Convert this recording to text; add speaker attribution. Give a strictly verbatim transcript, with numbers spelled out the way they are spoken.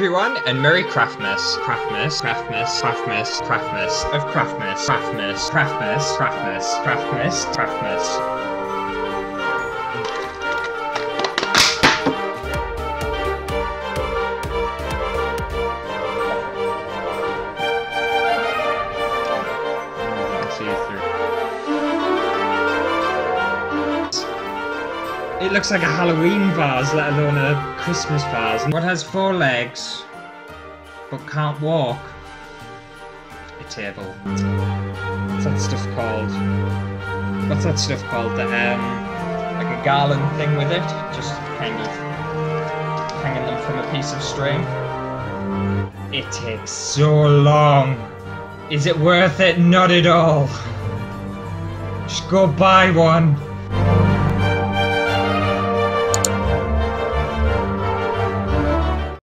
Speaker 1: everyone, and Merry Craftmas. Craftmas, Craftmas, Craftmas, Craftmas, of Craftmas, Craftmas, Craftmas, Craftmas, Craftmas, Craftmas. It looks like a Halloween vase, let alone a Christmas vase. What has four legs, but can't walk? A table. What's that stuff called? What's that stuff called? The, um, like a garland thing with it? Just kind of hanging them from a piece of string. It takes so long. Is it worth it? Not at all. Just go buy one.